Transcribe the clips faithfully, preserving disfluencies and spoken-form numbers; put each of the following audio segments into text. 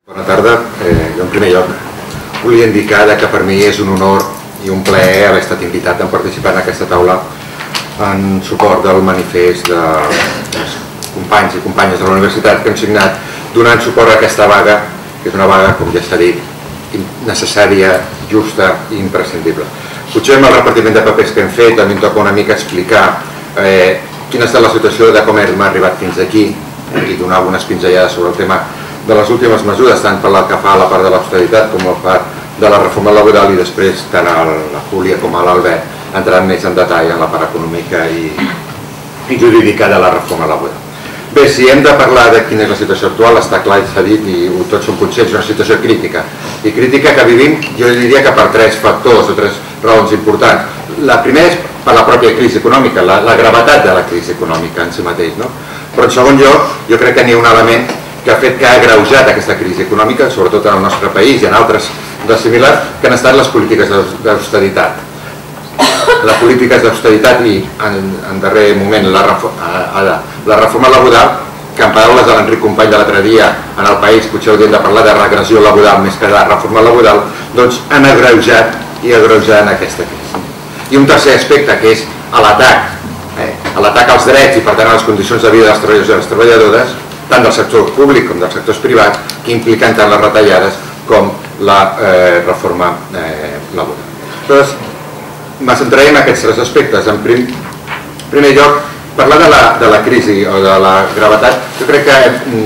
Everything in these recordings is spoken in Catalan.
Bona tarda. Jo, en primer lloc, volia indicar que per mi és un honor i un plaer haver estat invitat a participar en aquesta taula en suport del manifest dels companys i companyes de la universitat que han signat donant suport a aquesta vaga, que és una vaga, com ja s'ha dit, necessària, justa i imprescindible. Potser amb el repartiment de papers que hem fet a mi em toca una mica explicar quina ha estat la situació de com hem arribat fins aquí i donar algunes pinzellades sobre el tema de les últimes mesures, tant per la que fa a la part de l'austeritat com a la part de la reforma laboral, i després tant a la Júlia com a l'Albert entrant més en detall en la part econòmica i jurídica de la reforma laboral. Bé, si hem de parlar de quina és la situació actual, està clar, s'ha dit, i tots som conscients, és una situació crítica. I crítica que vivim, jo diria que per tres factors o tres raons importants. La primera és per la pròpia crisi econòmica, la gravetat de la crisi econòmica en si mateix. Però en segon lloc, jo crec que n'hi ha un element que ha fet que ha agreujat aquesta crisi econòmica, sobretot en el nostre país i en altres de similars, que han estat les polítiques d'austeritat. Les polítiques d'austeritat i, en darrer moment, la reforma laboral, que en paraules de l'Enric Company de l'altre dia en El País, potser hauríem de parlar de regressió laboral més que de reforma laboral, doncs han agreujat i agreujant aquesta crisi. I un tercer aspecte, que és l'atac, l'atac als drets i per tant a les condicions de vida dels treballadors i les treballadores, tant del sector públic com dels sectors privats, que impliquen tant les retallades com la reforma laboral. Llavors, me centraré en aquests tres aspectes. En primer lloc, parlar de la crisi o de la gravetat, jo crec que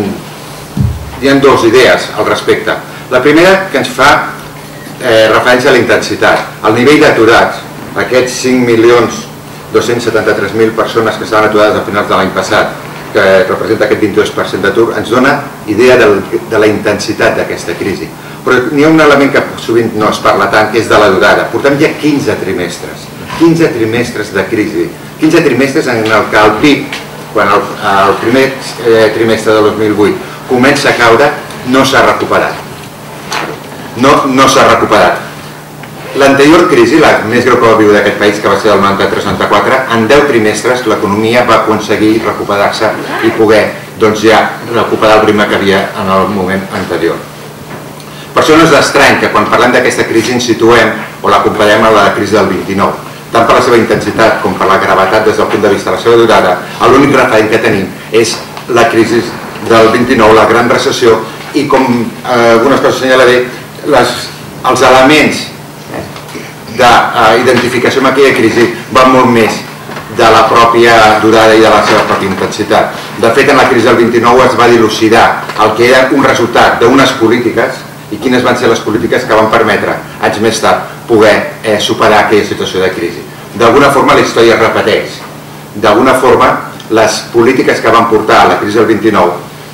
hi ha dues idees al respecte. La primera, que ens fa referència a la intensitat. El nivell d'aturats, aquests cinc milions dos-cents setanta-tres mil persones que estaven aturades a finals de l'any passat, que representa aquest vint-i-dos per cent d'atur, ens dona idea de la intensitat d'aquesta crisi. Però n'hi ha un element que sovint no es parla tant, que és de la durada. Portem ja quinze trimestres, quinze trimestres de crisi, quinze trimestres en què el P I B, quan el primer trimestre de dos mil vuit comença a caure, no s'ha recuperat. No s'ha recuperat. L'anterior crisi, la més greu que va viure d'aquest país, que va ser el noranta-tres noranta-quatre, en deu trimestres l'economia va aconseguir recuperar-se i poder ja recuperar el ritme que havia en el moment anterior. Per això no és estrany que quan parlem d'aquesta crisi ens situem o la comparem a la crisi del vint-i-nou. Tant per la seva intensitat com per la gravetat des del punt de vista de la seva durada, l'únic referent que tenim és la crisi del vint-i-nou, la gran recessió, i com algunes coses assenyalaré, els elements d'identificació amb aquella crisi van molt més de la pròpia durada i de la seva pròpia intensitat. De fet, en la crisi del vint-i-nou es va dilucidar el que era un resultat d'unes polítiques i quines van ser les polítiques que van permetre, anys més tard, poder superar aquella situació de crisi. D'alguna forma la història es repeteix. D'alguna forma les polítiques que van portar a la crisi del vint-i-nou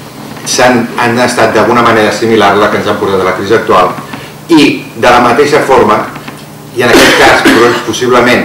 han estat d'alguna manera similar a la que ens han portat a la crisi actual, i de la mateixa forma, i en aquest cas possiblement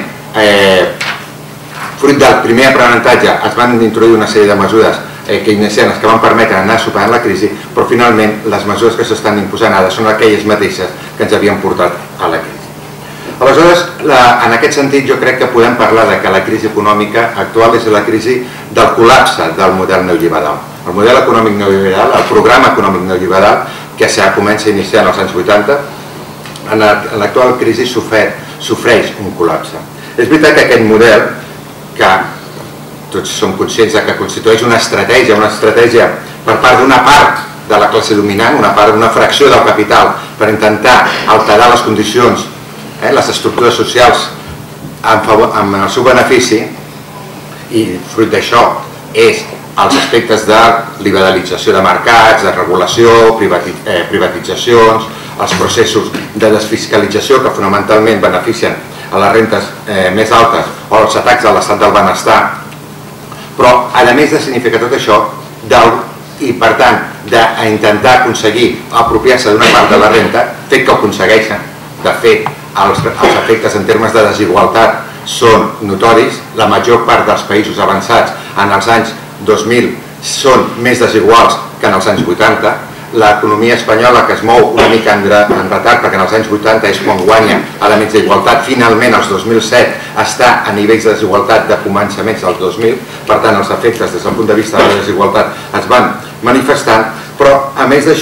fruit del primer aprenentatge es van introduir una sèrie de mesures keynesianes que van permetre anar superant la crisi, però finalment les mesures que s'estan imposant ara són aquelles mateixes que ens havien portat a la crisi. Aleshores, en aquest sentit jo crec que podem parlar que la crisi econòmica actual és la crisi del col·lapse del model neoliberal. El model econòmic neoliberal, el programa econòmic neoliberal, que ja comença a iniciar en els anys vuitanta, en l'actual crisi sofreix un col·lapse. És veritat que aquest model, que tots som conscients que constitueix una estratègia, una estratègia per part d'una part de la classe dominant, una part, una fracció del capital, per intentar alterar les condicions, les estructures socials amb el seu benefici, i fruit d'això és els aspectes de liberalització de mercats, de regulació, privatitzacions, els processos de desfiscalització que fonamentalment beneficien a les rentes més altes o els atacs a l'estat del benestar. Però, a més de significar tot això, i per tant d'intentar aconseguir apropiar-se d'una part de la renta, fet que ho aconsegueixen, de fet, els efectes en termes de desigualtat són notoris, la major part dels països avançats en els anys dos mil són més desiguals que en els anys vuitanta, l'economia espanyola, que es mou una mica en retard, perquè en els anys vuitanta és quan guanya elements d'igualtat, finalment els dos mil set està a nivells de desigualtat de començaments del dos mil, per tant els efectes des del punt de vista de la desigualtat es van manifestant, però a més d'això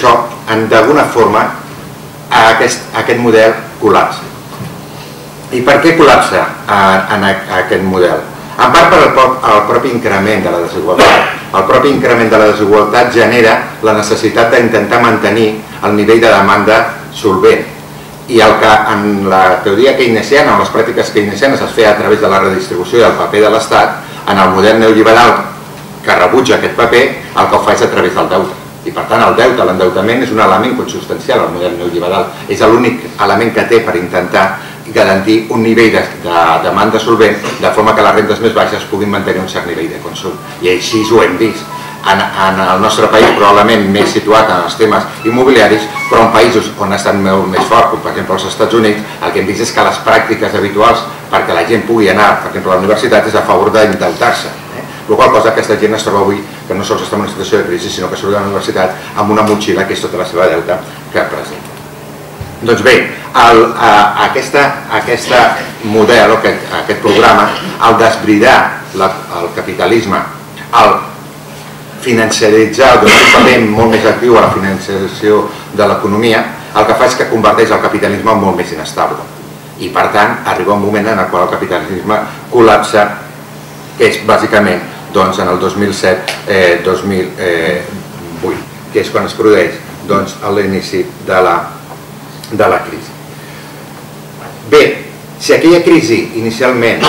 d'alguna forma, aquest, aquest model col·lapsa. I per què col·lapsa en aquest model? En part per el propi increment de la desigualtat. El propi increment de la desigualtat genera la necessitat d'intentar mantenir el nivell de demanda solvent. I el que en la teoria keynesiana, en les pràctiques keynesianes es feia a través de la redistribució i el paper de l'Estat, en el model neoliberal que rebutja aquest paper, el que ho fa és a través del deute. I per tant el deute, l'endeutament, és un element consubstancial al model neoliberal. És l'únic element que té per intentar garantir un nivell de demanda solvent de forma que les rendes més baixes puguin mantenir un cert nivell de consum. I així ho hem vist. En el nostre país, probablement més situat en els temes immobiliaris, però en països on ha estat molt més fort, com per exemple als Estats Units, el que hem vist és que les pràctiques habituals perquè la gent pugui anar, per exemple, a la universitat és a favor d'endeutar-se. La qual cosa aquesta gent es troba avui que no sols està en una situació de crisi, sinó que surt de la universitat amb una motxilla que és tota la seva deute que presenta. Doncs bé, aquest model, aquest programa, al desbridar el capitalisme, al financiaritzar, donar un paper molt més actiu a la financiarització de l'economia, el que fa és que converteix el capitalisme en molt més inestable. I per tant, arriba un moment en el qual el capitalisme col·lapsa, que és bàsicament en el dos mil set dos mil vuit, que és quan es produeix l'inici de la crisi. Bé, si aquella crisi inicialment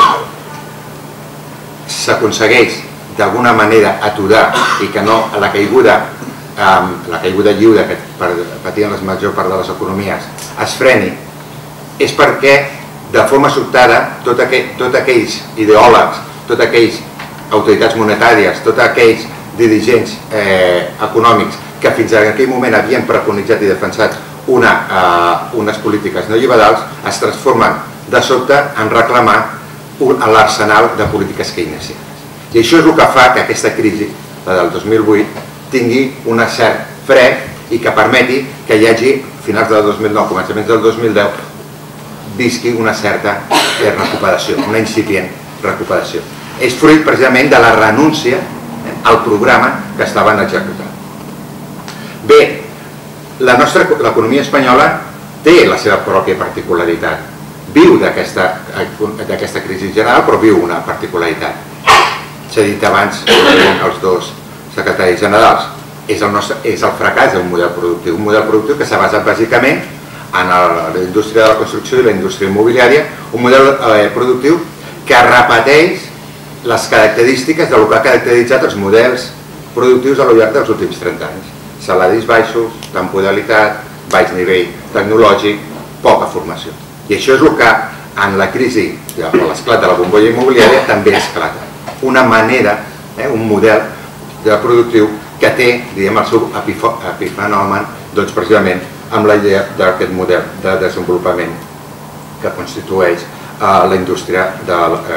s'aconsegueix d'alguna manera aturar i que no la caiguda la caiguda lliure que patien la major part de les economies es freni, és perquè de forma sobtada tots aquells ideòlegs, tots aquells autoritats monetàries, tots aquells dirigents econòmics que fins a aquell moment havien preconitzat i defensat unes polítiques neoliberals es transformen de sobte en reclamar l'arsenal de polítiques keynesianes. I això és el que fa que aquesta crisi, la del dos mil vuit, tingui un cert fre i que permeti que hi hagi, a finals del dos mil nou, començaments del dos mil deu, visqui una certa recuperació, una incipient recuperació. És fruit precisament de la renúncia al programa que estaven executant. Bé, l'economia espanyola té la seva pròpia particularitat. Viu d'aquesta crisi general, però viu una particularitat. S'ha dit abans, els dos secretaris generals, és el fracàs d'un model productiu, un model productiu que s'ha basat bàsicament en la indústria de la construcció i la indústria immobiliària, un model productiu que repeteix les característiques del que ha caracteritzat els models productius a lo llarg dels últims trenta anys. Salaris baixos, temporalitat, baix nivell tecnològic, poca formació. I això és el que en la crisi, a l'esclat de la bombolla immobiliària, també esclata. Una manera, un model productiu que té, diguem, el seu epifenomen, doncs precisament amb la idea d'aquest model de desenvolupament que constitueix la indústria de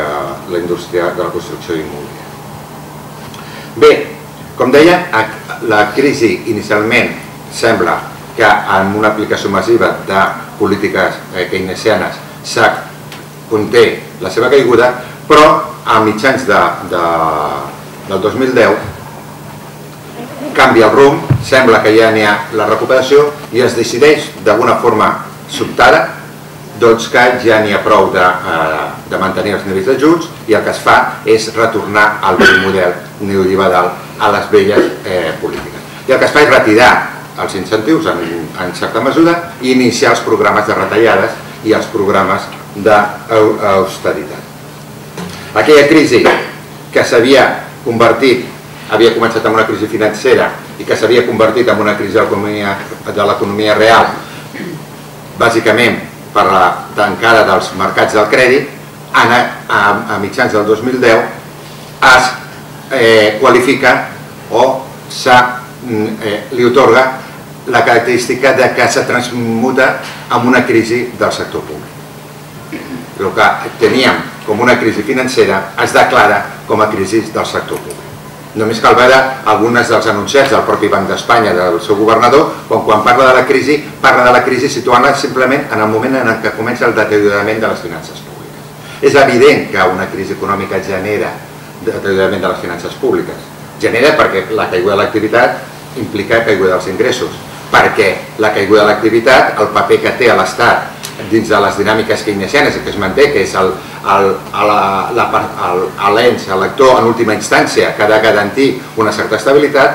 la construcció immobiliària. Bé, com deia, la crisi inicialment sembla que en una aplicació massiva de polítiques keynesianes conté la seva caiguda, però a mitjans del dos mil deu canvia el rumb, sembla que ja n'hi ha la recuperació i es decideix d'alguna forma sobtada doncs que ja n'hi ha prou de mantenir els nivells d'ajuts i el que es fa és retornar al vell model neoliberal a les velles polítiques. I el que es fa és retirar els incentius en certa mesura i iniciar els programes de retallades i els programes d'austeritat. Aquella crisi que s'havia convertit, havia començat amb una crisi financera i que s'havia convertit en una crisi de l'economia real, bàsicament per la tancada dels mercats del crèdit, a mitjans del dos mil deu es qualifica o li atorga la característica que se transmuta en una crisi del sector públic. El que teníem com una crisi financera es declara com a crisi del sector públic. Només cal veure alguns dels anunciats del propi Banc d'Espanya, del seu governador, quan parla de la crisi, parla de la crisi situant-la simplement en el moment en què comença el deteriorament de les finances públiques. És evident que una crisi econòmica genera deteriorament de les finances públiques. Genera perquè la caiguda de l'activitat implica caiguda dels ingressos, perquè la caiguda de l'activitat, el paper que té l'Estat dins de les dinàmiques keynesianes que es manté, que és l'ens, el lector en última instància, que ha de garantir una certa estabilitat,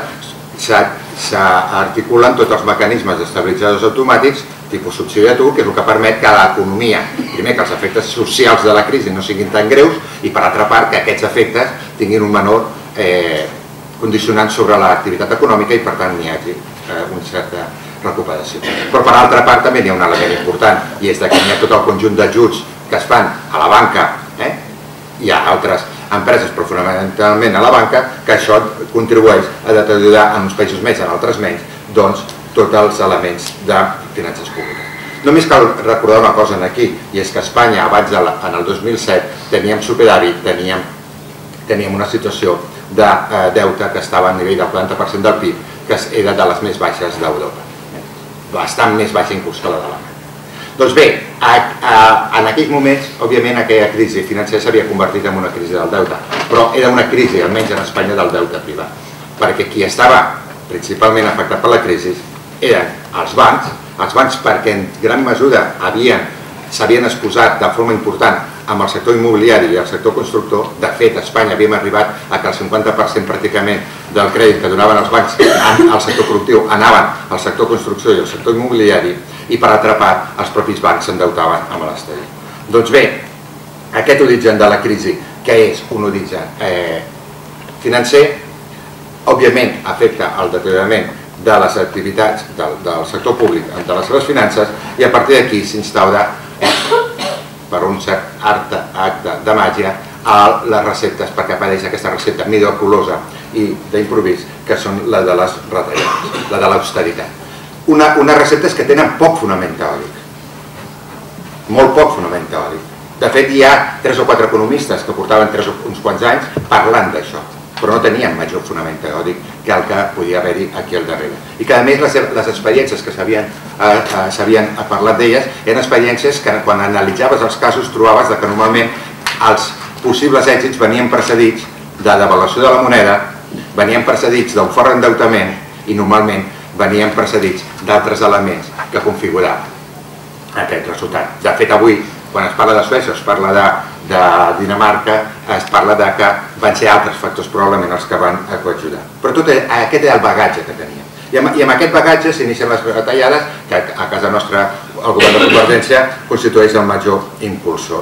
s'articulen tots els mecanismes d'estabilitzadors automàtics tipus subsidi d'atur, que és el que permet que l'economia, primer, que els efectes socials de la crisi no siguin tan greus i, per altra part, que aquests efectes tinguin un menor condicionant sobre l'activitat econòmica i, per tant, n'hi hagi una certa recuperació. Però, per altra part, també hi ha un element important, i és que hi ha tot el conjunt d'ajuts que es fan a la banca i a altres empreses, però fonamentalment a la banca, que això contribueix a deteriorar en uns països més, en altres menys, doncs, tots els elements de finances públiques. Només cal recordar una cosa aquí, i és que a Espanya, abans, en el dos mil set, teníem superàvit, teníem una situació de deute que estava a nivell del quaranta per cent del P I B, que era de les més baixes d'Europa, bastant més baixa inclús que la d'Alemanya. Doncs bé, en aquells moments, òbviament, aquella crisi financera s'havia convertit en una crisi del deute, però era una crisi, almenys en Espanya, del deute privat, perquè qui estava principalment afectat per la crisi eren els bancs, els bancs perquè en gran mesura s'havien exposat de forma important amb el sector immobiliari i el sector constructor. De fet, a Espanya havíem arribat a que el cinquanta per cent pràcticament del crèdit que donaven els bancs al sector productiu anaven al sector construcció i al sector immobiliari, i per altra part els propis bancs s'endeutaven amb l'exterior. Doncs bé, aquest origen de la crisi, que és un origen financer, òbviament afecta el deteriorament de les activitats del sector públic, de les seves finances, i a partir d'aquí s'instaura, per un cert acte de màgia, les receptes, perquè apareix aquesta recepta miraculosa i d'improvís, que són la de les retallades, la de l'austeritat. Unes receptes que tenen poc fonament teòric, molt poc fonament teòric. De fet, hi ha tres o quatre economistes que portaven uns quants anys parlant d'això, però no tenien major fonament teòric que el que podia haver-hi aquí al darrere. I que, a més, les experiències que s'havien parlat d'elles eren experiències que, quan analitzaves els casos, trobaves que normalment els possibles èxits venien precedits de devaluació de la moneda, venien precedits d'un fort endeutament i, normalment, venien precedits d'altres elements que configuraven aquest resultat. De fet, avui, quan es parla de Suècia, es parla de Dinamarca, es parla que van ser altres factors probablement els que van coadjuvar. Però tot aquest era el bagatge que teníem. I amb aquest bagatge s'inicien les retallades, que a casa nostra el govern de Convergència constitueix el major impulsor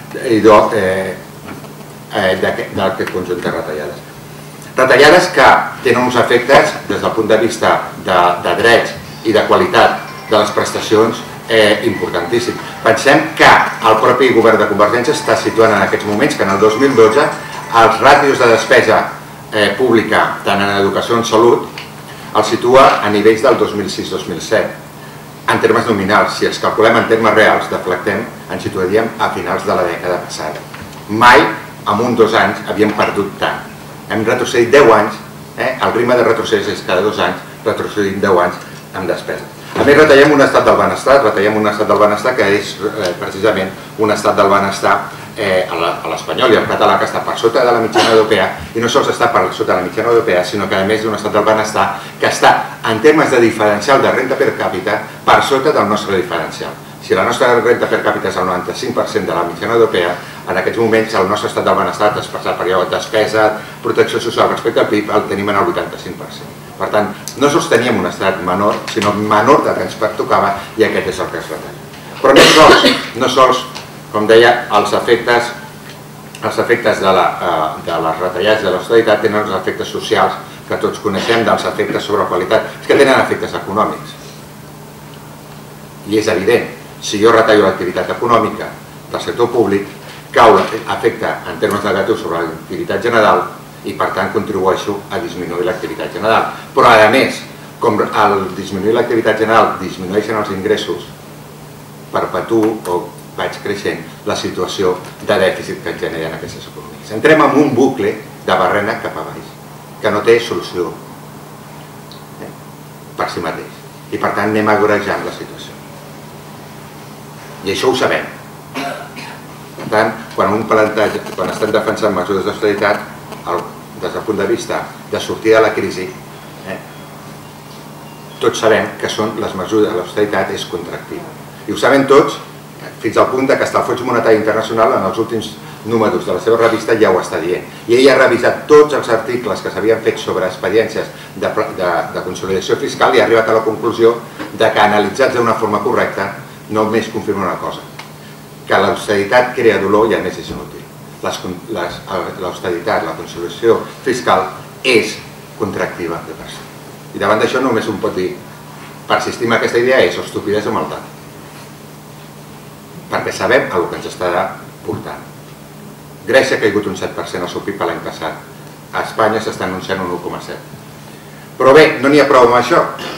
d'aquest conjunt de retallades. Retallades que tenen uns efectes des del punt de vista de drets i de qualitat de les prestacions importantíssim. Pensem que el propi govern de Convergència està situant en aquests moments que en el dos mil dotze els ràtios de despesa pública, tant en educació com en salut, els situa a nivells del dos mil sis dos mil set. En termes nominals, si els calculem en termes reals, deflectem, ens situaríem a finals de la dècada passada. Mai, en un dos anys, havíem perdut tant. Hem retrocedit deu anys, el ritme de retrocés és cada dos anys, retrocedim deu anys en despesa. A més, retallem un estat del benestar, retallem un estat del benestar que és precisament un estat del benestar a l'espanyol i al català que està per sota de la mitjana europea, i no sols està per sota de la mitjana europea, sinó que a més d'un estat del benestar que està, en termes de diferencial de renda per càpita, per sota del nostre diferencial. Si la nostra renda per càpita és el noranta-cinc per cent de la mitjana europea, en aquests moments el nostre estat del benestar, expressat per despesa, protecció social respecte al P I B, el tenim en el vuitanta-cinc per cent. Per tant, no sols teníem un estat menor, sinó menor del que ens pertocava, i aquest és el que es retalla. Però no sols, com deia, els efectes de les retallades de l'austeritat tenen els efectes socials que tots coneixem dels efectes sobre la qualitat, és que tenen efectes econòmics. I és evident, si jo retallo l'activitat econòmica del sector públic, cau l'efecte en termes negatius sobre l'activitat general i, per tant, contribueixo a disminuir l'activitat general. Però, a més, com al disminuir l'activitat general disminueixen els ingressos, perpetuo o vaig creixent la situació de dèficit que ens generen aquestes economies. Entrem en un bucle de barrena cap a baix, que no té solució per si mateix. I, per tant, anem agorejant la situació. I això ho sabem. Per tant, quan estem defensant mesures d'austeritat, des del punt de vista de sortir de la crisi, tots sabem que són les mesures de l'austeritat és contractiva. I ho saben tots, fins al punt que hasta el Fons Monetari Internacional en els últims números de la seva revista ja ho està dient. I ell ha revisat tots els articles que s'havien fet sobre experiències de, de, de consolidació fiscal i ha arribat a la conclusió de que analitzats d'una forma correcta només confirma una cosa, que l'austeritat crea dolor i a més és inútil. L'austeritat, la consolidació fiscal és contractiva de per si. I davant d'això només un pot dir, persistir en aquesta idea és o estupidesa o maldat. Perquè sabem el que ens estarà portant. Grècia ha caigut un set per cent al seu P I B l'any passat. A Espanya s'està anunciant un u coma set. Però bé, no n'hi ha prou amb això,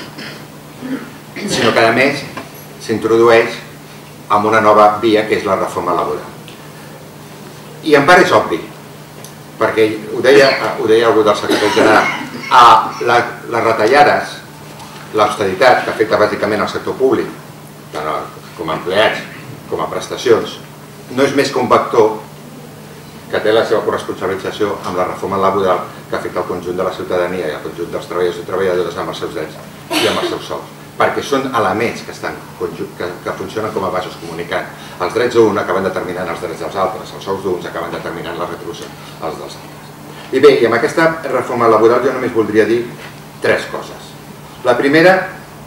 sinó que a més s'introdueix amb una nova via que és la reforma laboral. I en part és obvi, perquè ho deia, ho deia algú del secretari general, a la, les retallades, l'austeritat que afecta bàsicament al sector públic, tant com a empleats com a prestacions, no és més que un vector que té la seva corresponsabilització amb la reforma laboral que afecta el conjunt de la ciutadania i el conjunt dels treballadors i treballadores amb els seus drets i amb els seus sous. Perquè són elements que, estan, que, que funcionen com a vasos comunicant. Els drets d'uns acaben determinant els drets dels altres, els sous d'uns acaben determinant la retribució als dels altres. I bé, i amb aquesta reforma laboral jo només voldria dir tres coses. La primera,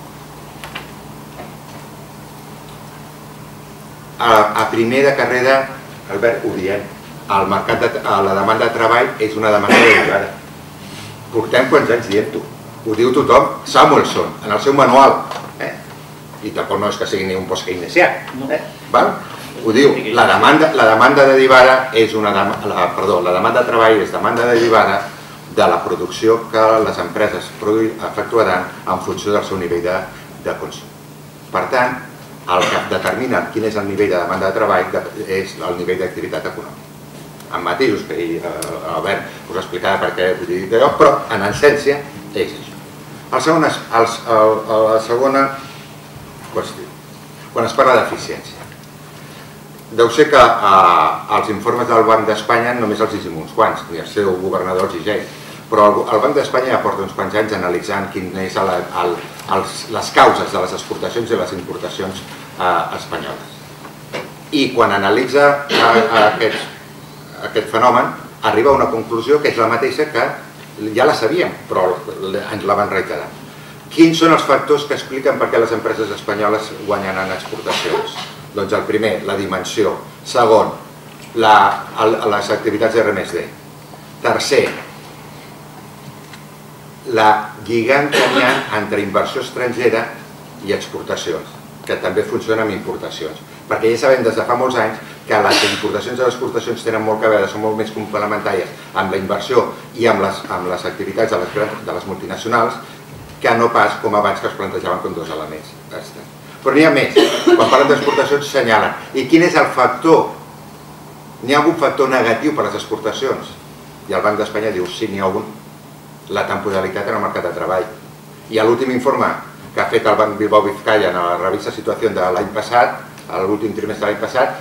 a, a primer de carrera, Albert, ho diem, el mercat de, la demanda de treball és una demanda derivada. Portem quants anys dient-ho. Ho diu tothom, Samuelson, en el seu manual. Eh? I tampoc no és que sigui ni un post-keynesià. Eh? Ho diu, la demanda, la demanda derivada és una la, perdó, la demanda de treball és demanda derivada de la producció que les empreses efectuaran en funció del seu nivell de, de consum. Per tant, el que determina quin és el nivell de demanda de treball és el nivell d'activitat econòmica. Amb matisos que ell, eh, Albert us explicava per què vull dir allò, però en essència és això. El segon, el, el, la segona qüestió, quan es parla d'eficiència. Deu ser que eh, els informes del Banc d'Espanya només els llegim uns quants, ni el seu governador els llegeix, però el, el Banc d'Espanya ja porta uns quants anys analitzant quines són les causes de les exportacions i les importacions eh, espanyoles. I quan analitza eh, aquests aquest fenomen, arriba a una conclusió que és la mateixa que ja la sabíem, però ens la van reiterar. Quins són els factors que expliquen per què les empreses espanyoles guanyen en exportacions? Doncs el primer, la dimensió. Segon, la, el, les activitats R més D. Tercer, la lligant que hi ha entre inversió estrangera i exportacions, que també funciona amb importacions. Perquè ja sabem des de fa molts anys que les importacions i les exportacions tenen molt a veure, són molt més complementàries amb la inversió i amb les, amb les activitats de les, de les multinacionals que no pas com abans que es plantejaven com dos elements. Però n'hi ha més. Quan parlen d'exportacions s'assenyalen. I quin és el factor? N'hi ha algun factor negatiu per a les exportacions? I el Banc d'Espanya diu, sí, n'hi ha un. La temporalitat en el mercat de treball. I a l'últim informe que ha fet el Banc Bilbao Vizcaya en la revista Situació de l'any passat, a l'últim trimestre de l'any passat,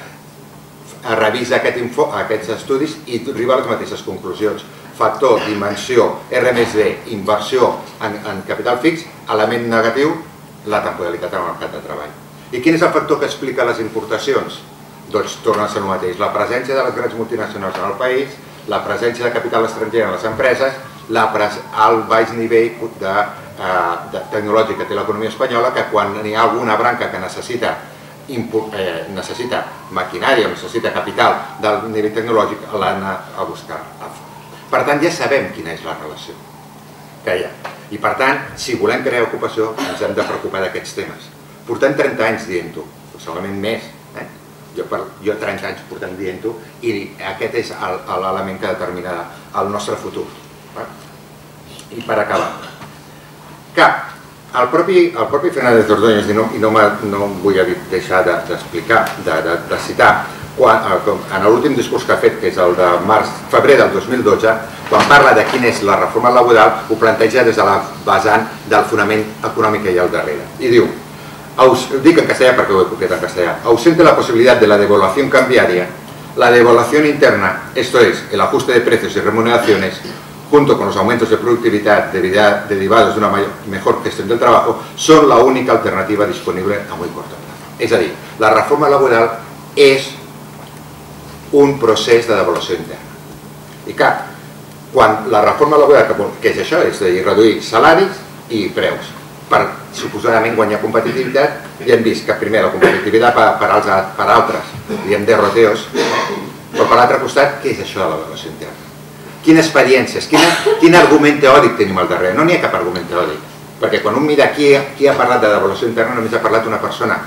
revisa aquest info, aquests estudis i arriba a les mateixes conclusions. Factor, dimensió, R més D, inversió en, en capital fix, element negatiu, la temporalitat en el mercat de treball. I quin és el factor que explica les importacions? Doncs torna a ser el mateix. La presència de les grans multinacionals en el país, la presència de capital estranger en les empreses, la pres el baix nivell de, eh, de tecnològic que té l'economia espanyola, que quan hi ha alguna branca que necessita Eh, necessita maquinària, necessita capital del nivell tecnològic, l'han a buscar. Per tant, ja sabem quina és la relació que hi ha. I per tant, si volem crear ocupació, ens hem de preocupar d'aquests temes. Portem trenta anys dient-ho, segurament més. Eh? Jo, per, jo trenta anys portem dient-ho i aquest és l'element que determina el nostre futur. Eh? I per acabar, que El propi, el propi Fernández Ordóñez, i no, i no, no vull deixar d'explicar, de, de, de citar, quan, en l'últim discurs que ha fet, que és el de març, febrer del dos mil dotze, quan parla de quina és la reforma laboral, ho planteja des de la vessant del fonament econòmic que hi ha al darrere. I diu, ho dic en castellà perquè ho he copiat en castellà, ausente la posibilidad de la devaluación cambiaria, la devaluación interna, esto es, el ajuste de precios y remuneraciones, junto con los aumentos de productividad derivados de una mejor gestión del trabajo, son la única alternativa disponible a muy corto plazo. És a dir, la reforma laboral és un procés de devaluació interna. I clar, quan la reforma laboral, que és això, és a dir, reduir salaris i preus, per suposadament guanyar competitivitat, ja hem vist que primer la competitivitat per altres, diem derroteos, però per l'altre costat, què és això de la devaluació interna? Quines experiències, quin argument teòric tenim al darrere? No n'hi ha cap argument teòric, perquè quan un mira qui ha parlat de devaluació interna només ha parlat una persona.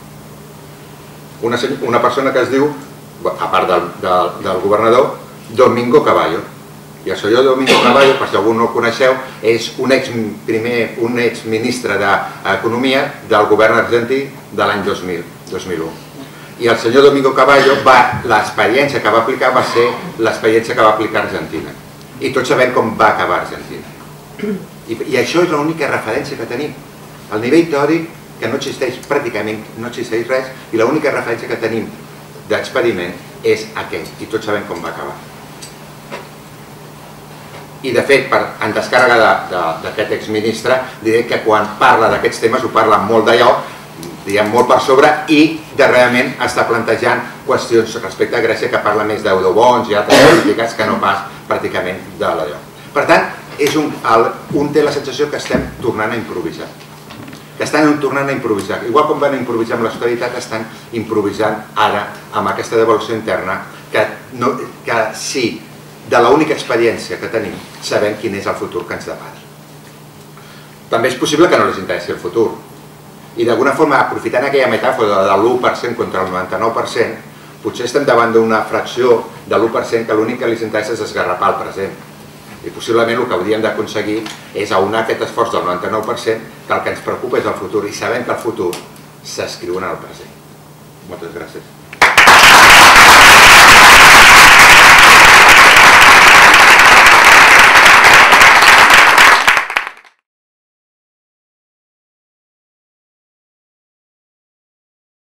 Una persona que es diu, a part del governador, Domingo Cavallo. I el senyor Domingo Cavallo, per si algú no el coneixeu, és un exministre d'Economia del govern argentí de l'any dos mil u. I el senyor Domingo Cavallo, l'experiència que va aplicar va ser l'experiència que va aplicar Argentina. I tots sabem com va acabar Argentina. I això és l'única referència que tenim. Al nivell teòric, que no existeix pràcticament, no existeix res, i l'única referència que tenim d'experiment és aquest, i tots sabem com va acabar. I de fet, en descàrrega d'aquest exministre, diré que quan parla d'aquests temes ho parla molt d'allò, diguem molt per sobre, i darrerament està plantejant qüestions respecte a Grècia que parla més d'eurobons i altres polítiques que no pas pràcticament de l'allò. Per tant, un té la sensació que estem tornant a improvisar. Que estan tornant a improvisar. Igual com van improvisar amb l'austeritat, estan improvisant ara amb aquesta devaluació interna que sí, de l'única experiència que tenim, sabem quin és el futur que ens depara. També és possible que no els interessi el futur. I d'alguna forma, aprofitant aquella metàfora de l'u per cent contra el noranta-nou per cent, potser estem davant d'una fracció de l'u per cent que l'únic que els interessa és esgarrapar el present. I possiblement el que hauríem d'aconseguir és aunar aquest esforç del noranta-nou per cent, que el que ens preocupa és el futur, i sabem que el futur s'escriu en el present. Moltes gràcies.